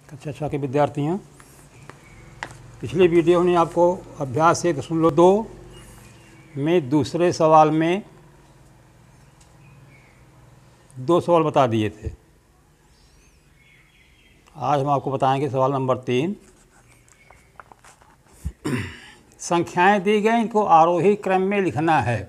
कक्षा के विद्यार्थियों, पिछले वीडियो में आपको अभ्यास 1.2 में दूसरे सवाल में 2 सवाल बता दिए थे। आज हम आपको बताएंगे सवाल नंबर 3। संख्याएं दी गई, इनको आरोही क्रम में लिखना है।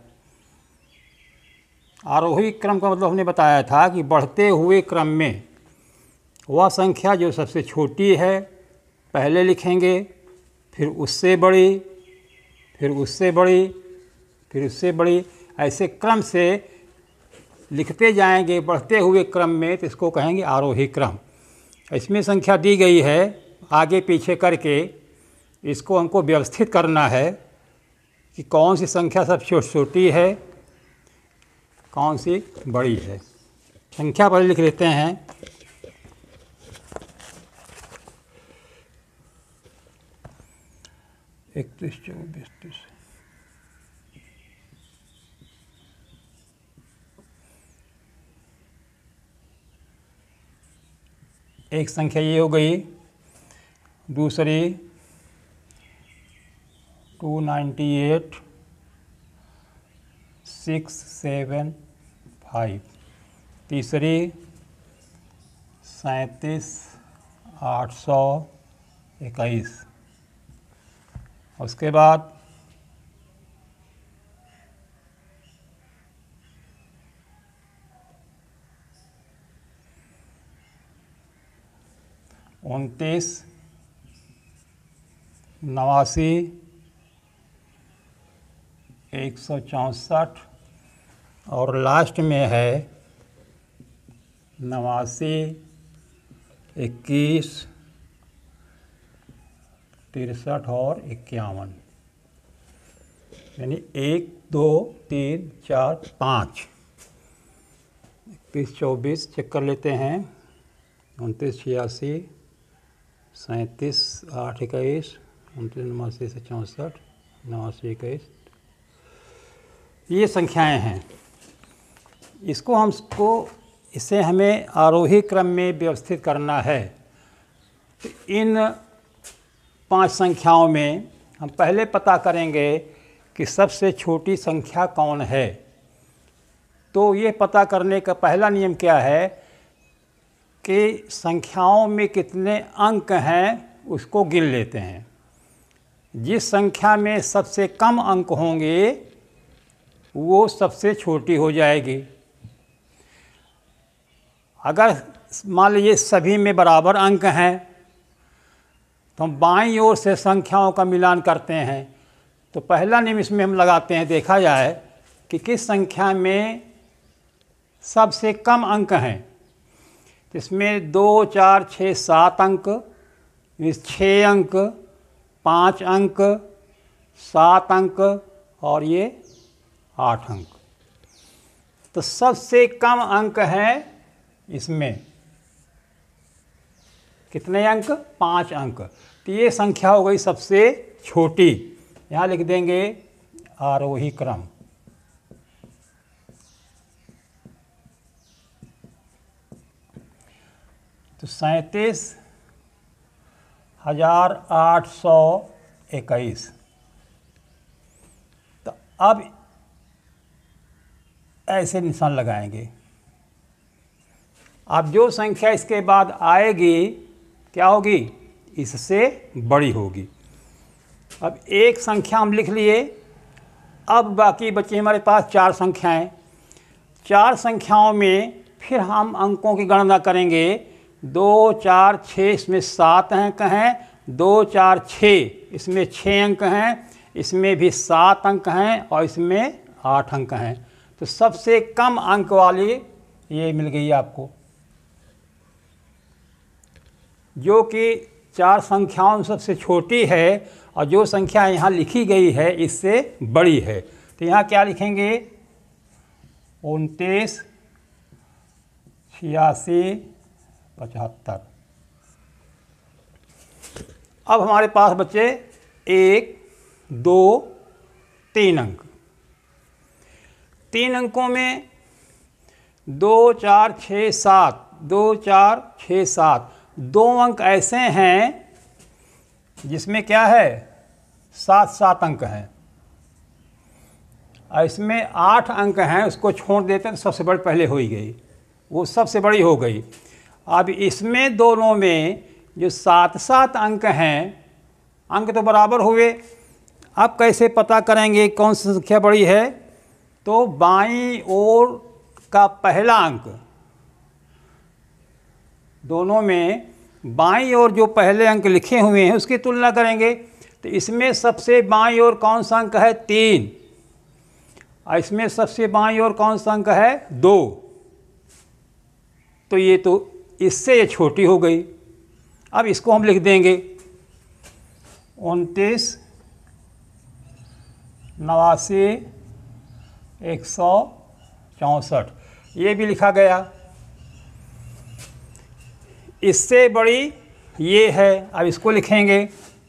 आरोही क्रम का मतलब हमने बताया था कि बढ़ते हुए क्रम में वह संख्या जो सबसे छोटी है पहले लिखेंगे, फिर उससे बड़ी, फिर उससे बड़ी, फिर उससे बड़ी, ऐसे क्रम से लिखते जाएंगे बढ़ते हुए क्रम में, तो इसको कहेंगे आरोही क्रम। इसमें संख्या दी गई है, आगे पीछे करके इसको हमको व्यवस्थित करना है कि कौन सी संख्या सबसे छोटी है, कौन सी बड़ी है। संख्या पर लिख लेते हैं। इकतीस, 24, 30। एक संख्या ये हो गई, दूसरी 298, 675, तीसरी 37, 821, उसके बाद 29, 89, 164 और लास्ट में है 89, 21, 63 और 51, यानी 1, 2, 3, 4, 5। 31, 24 चेक कर लेते हैं। 29, 86, 37, 8, 21, 29, 89 से 64, 89, 21, ये संख्याएं हैं। इसे हमें आरोही क्रम में व्यवस्थित करना है। तो इन 5 संख्याओं में हम पहले पता करेंगे कि सबसे छोटी संख्या कौन है। तो ये पता करने का पहला नियम क्या है कि संख्याओं में कितने अंक हैं उसको गिन लेते हैं। जिस संख्या में सबसे कम अंक होंगे वो सबसे छोटी हो जाएगी। अगर मान लीजिए सभी में बराबर अंक हैं तो हम बाईं ओर से संख्याओं का मिलान करते हैं। तो पहला नियम इसमें हम लगाते हैं, देखा जाए कि किस संख्या में सबसे कम अंक हैं। इसमें 2, 4, 6, 7 अंक, 6 अंक, 5 अंक, 7 अंक और ये 8 अंक। तो सबसे कम अंक है इसमें कितने अंक? 5 अंक। तो ये संख्या हो गई सबसे छोटी। यहाँ लिख देंगे आरोही क्रम। तो 37,821। तो अब ऐसे निशान लगाएंगे। अब जो संख्या इसके बाद आएगी क्या होगी? इससे बड़ी होगी। अब एक संख्या हम लिख लिए। अब बाकी बची हमारे पास 4 संख्याएं। 4 संख्याओं में फिर हम अंकों की गणना करेंगे। 2, 4, 6 इसमें 7 अंक हैं। 2, 4, 6 इसमें 6 अंक हैं। इसमें भी 7 अंक हैं और इसमें 8 अंक हैं। तो सबसे कम अंक वाली ये मिल गई आपको, जो कि 4 संख्याओं में सबसे छोटी है और जो संख्या यहाँ लिखी गई है इससे बड़ी है। तो यहाँ क्या लिखेंगे? 29, 86, 75। अब हमारे पास बचे 1, 2, 3 अंक। 3 अंकों में 2, 4, 6, 7, 2, 4, 6, 7 दो अंक ऐसे हैं जिसमें क्या है 7-7 अंक हैं, और इसमें 8 अंक हैं, उसको छोड़ देते हैं तो सबसे बड़ी पहले हो ही गई, वो सबसे बड़ी हो गई। अब इसमें दोनों में जो 7-7 अंक हैं, अंक तो बराबर हुए। अब कैसे पता करेंगे कौन सी संख्या बड़ी है? तो बाईं ओर का पहला अंक, दोनों में बाईं ओर जो पहले अंक लिखे हुए हैं उसकी तुलना करेंगे। तो इसमें सबसे बाईं ओर कौन सा अंक है? 3, और इसमें सबसे बाईं ओर कौन सा अंक है? 2। तो ये तो इससे ये छोटी हो गई। अब इसको हम लिख देंगे 29, 89, 164, ये भी लिखा गया। इससे बड़ी ये है, अब इसको लिखेंगे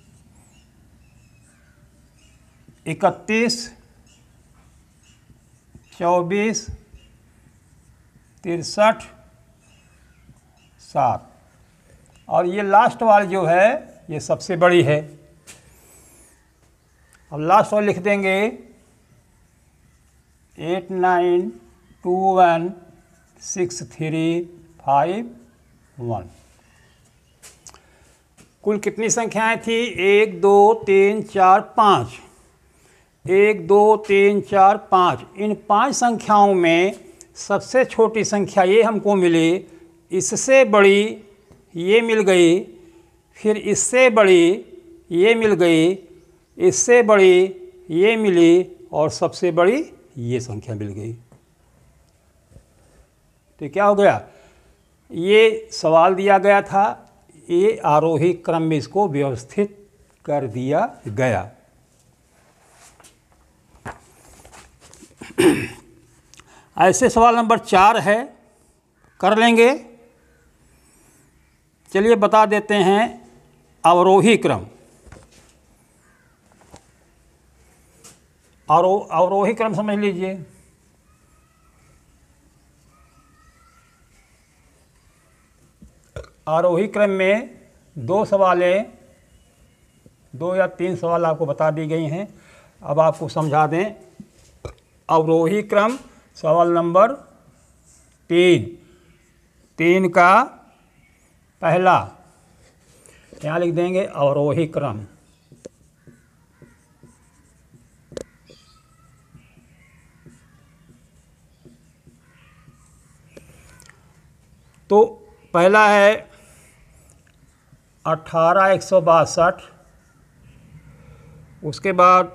31, 24, 63, 7, और ये लास्ट वाली जो है ये सबसे बड़ी है। अब लास्ट वाली लिख देंगे 89216351। कुल कितनी संख्याएं थी? 1 2 3 4 5, 1 2 3 4 5। इन 5 संख्याओं में सबसे छोटी संख्या ये हमको मिली, इससे बड़ी ये मिल गई, फिर इससे बड़ी ये मिल गई, इससे बड़ी ये मिली, और सबसे बड़ी ये संख्या मिल गई। तो क्या हो गया? ये सवाल दिया गया था, ये आरोही क्रम में इसको व्यवस्थित कर दिया गया। ऐसे सवाल नंबर 4 है, कर लेंगे। चलिए बता देते हैं अवरोही क्रम। अवरोही क्रम समझ लीजिए। आरोही क्रम में 2 सवालें, 2 या 3 सवाल आपको बता दी गई हैं। अब आपको समझा दें। अवरोही क्रम सवाल नंबर 3 का पहला, यहाँ लिख देंगे अवरोही क्रम। तो पहला है 18,162, उसके बाद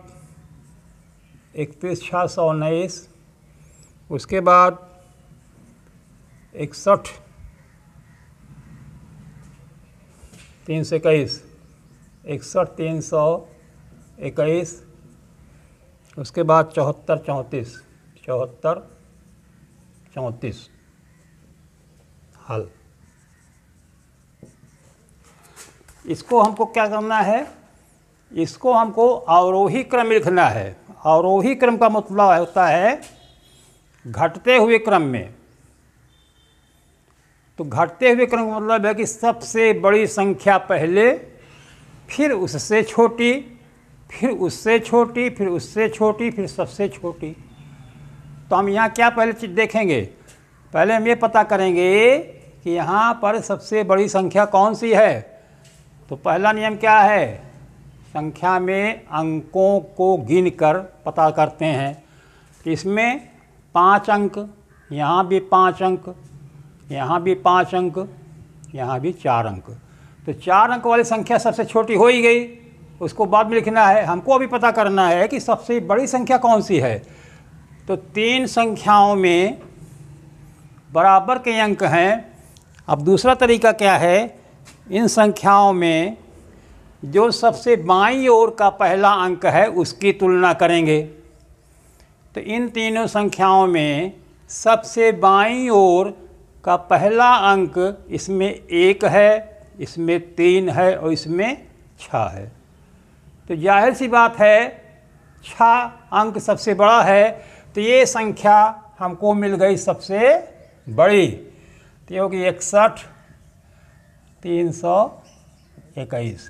31,619, उसके बाद 61,321, 61,321, उसके बाद 74,34 हल। इसको हमको क्या करना है? इसको हमको अवरोही क्रम लिखना है। अवरोही क्रम का मतलब होता है घटते हुए क्रम में। तो घटते हुए क्रम का मतलब है कि सबसे बड़ी संख्या पहले, फिर उससे छोटी, फिर उससे छोटी, फिर उससे छोटी, फिर सबसे छोटी। तो हम यहाँ क्या पहले चीज़ देखेंगे? पहले हम ये पता करेंगे कि यहाँ पर सबसे बड़ी संख्या कौन सी है। तो पहला नियम क्या है? संख्या में अंकों को गिनकर पता करते हैं। इसमें 5 अंक, यहाँ भी 5 अंक, यहाँ भी 5 अंक, यहाँ भी 4 अंक। तो 4 अंक वाली संख्या सबसे छोटी हो ही गई, उसको बाद में लिखना है। हमको अभी पता करना है कि सबसे बड़ी संख्या कौन सी है। तो 3 संख्याओं में बराबर के अंक हैं। अब दूसरा तरीका क्या है? इन संख्याओं में जो सबसे बाईं ओर का पहला अंक है उसकी तुलना करेंगे। तो इन तीनों संख्याओं में सबसे बाईं ओर का पहला अंक, इसमें 1 है, इसमें 3 है और इसमें 6 है। तो जाहिर सी बात है 6 अंक सबसे बड़ा है, तो ये संख्या हमको मिल गई सबसे बड़ी। तो ये होगी 61, 321।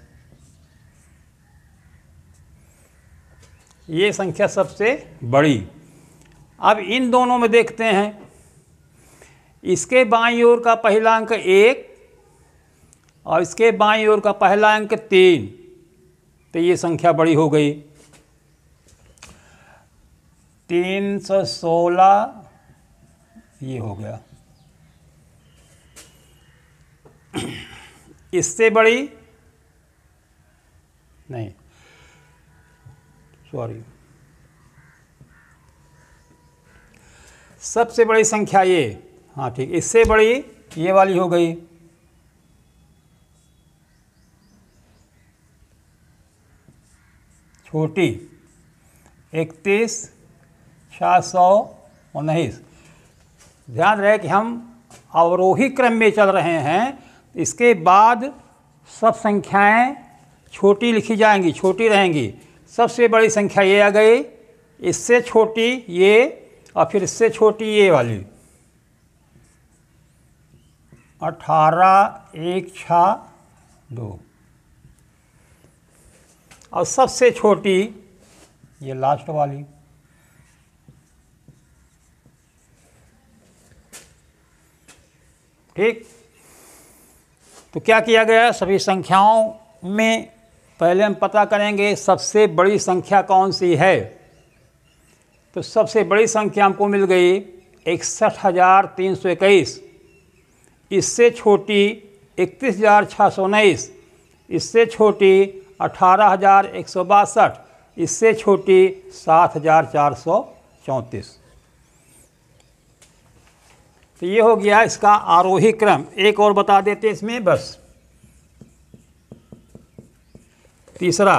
ये संख्या सबसे बड़ी। अब इन दोनों में देखते हैं, इसके बाईं ओर का पहला अंक 1 और इसके बाईं ओर का पहला अंक 3, तो ये संख्या बड़ी हो गई। 316 ये हो गया। इससे बड़ी नहीं, सॉरी, सबसे बड़ी संख्या ये, हाँ ठीक, इससे बड़ी ये वाली हो गई। छोटी 31,619। ध्यान रहे कि हम अवरोही क्रम में चल रहे हैं, इसके बाद सब संख्याएं छोटी लिखी जाएंगी, छोटी रहेंगी। सबसे बड़ी संख्या ये आ गई, इससे छोटी ये, और फिर इससे छोटी ये वाली 18,162, और सबसे छोटी ये लास्ट वाली। ठीक, तो क्या किया गया, सभी संख्याओं में पहले हम पता करेंगे सबसे बड़ी संख्या कौन सी है। तो सबसे बड़ी संख्या हमको मिल गई 61,321। इससे छोटी 31,619, इससे छोटी 18,162, इससे छोटी 7,434। तो ये हो गया इसका आरोही क्रम। एक और बता देते इसमें बस। तीसरा,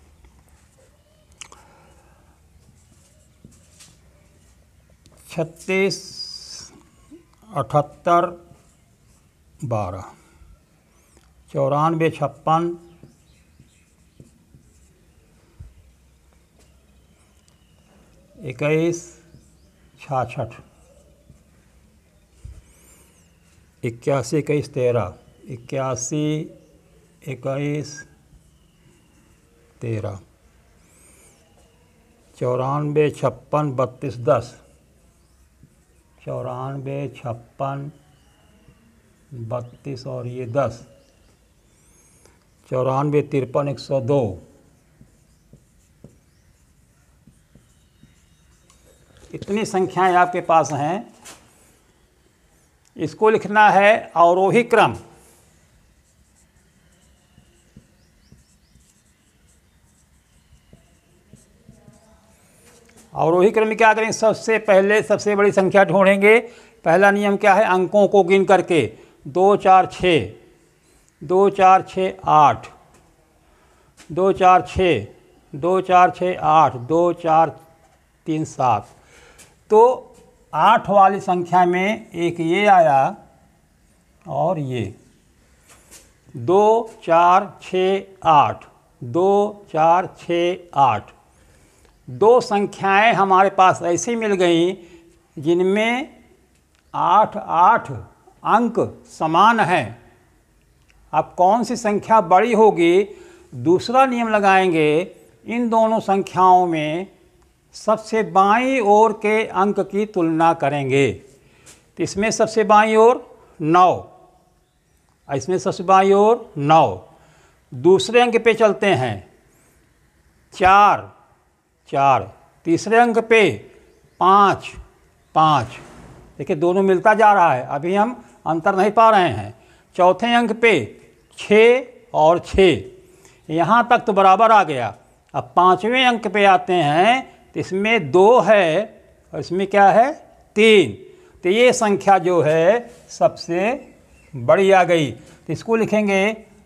36, 78, 12, 94, 56, 21, 66, 81, 21, 13, 81, 21, 13, 94, 56, 32, 10, 94, 56, 32 और ये 10, 94, 53, 102। इतनी संख्याएं आपके पास हैं। इसको लिखना है अवरोही क्रम। अवरोही क्रम में क्या करेंगे, सबसे पहले सबसे बड़ी संख्या ढूंढेंगे। पहला नियम क्या है, अंकों को गिन करके 2, 4, 6, 2, 4, 6, 8, 2, 4, 6, 2, 4, 6, 8, 2, 4, 3, 7। तो 8 वाली संख्या में एक ये आया और ये 2, 4, 6, 8, 2, 4, 6, 8। दो संख्याएं हमारे पास ऐसी मिल गई जिनमें 8 अंक समान हैं। अब कौन सी संख्या बड़ी होगी, दूसरा नियम लगाएंगे। इन दोनों संख्याओं में सबसे बाईं ओर के अंक की तुलना करेंगे। तो इसमें सबसे बाईं ओर 9, इसमें सबसे बाईं ओर 9। दूसरे अंक पे चलते हैं, 4, 4। तीसरे अंक पे 5, 5। देखिए दोनों मिलता जा रहा है, अभी हम अंतर नहीं पा रहे हैं। चौथे अंक पे 6 और 6, यहाँ तक तो बराबर आ गया। अब पाँचवें अंक पे आते हैं, तो इसमें 2 है और इसमें क्या है, 3। तो ये संख्या जो है सबसे बड़ी आ गई। तो इसको लिखेंगे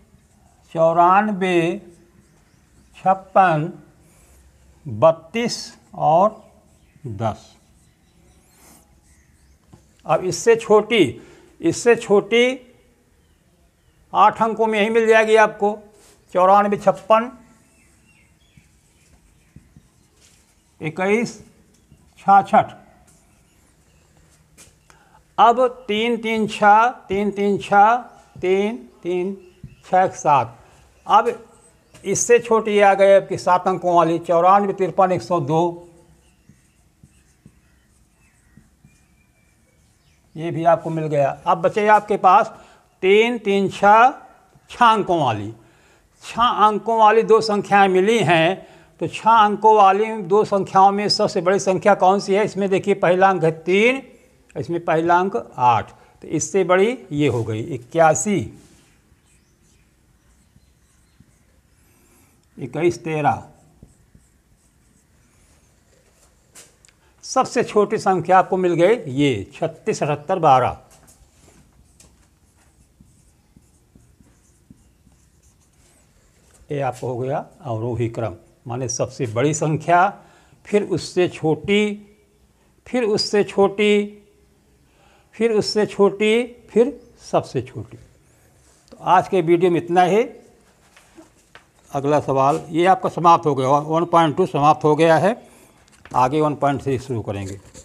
94, 56, 32 और 10। अब इससे छोटी 8 अंकों में यही मिल जाएगी आपको, 94, 56, 21, 66। अब 3, 3, 6, 3, 3, 6, 3, 3 6 7। अब इससे छोटी आ गए आपकी 7 अंकों वाली 94 53 102, ये भी आपको मिल गया। अब बचे आपके पास 3 3 6 अंकों वाली, 6 अंकों वाली 2 संख्याएं मिली हैं। तो 6 अंकों वाली 2 संख्याओं में सबसे बड़ी संख्या कौन सी है? इसमें देखिए पहला अंक है 3, इसमें पहला अंक 8, तो इससे बड़ी ये हो गई 81, 21 13। सबसे छोटी संख्या आपको मिल गई ये 36 78 12। ये आपको हो गया अवरोही क्रम, माने सबसे बड़ी संख्या, फिर उससे छोटी, फिर उससे छोटी, फिर उससे छोटी, फिर सबसे छोटी। तो आज के वीडियो में इतना ही। अगला सवाल ये आपका समाप्त हो गया, 1.2 समाप्त हो गया है। आगे 1.3 शुरू करेंगे।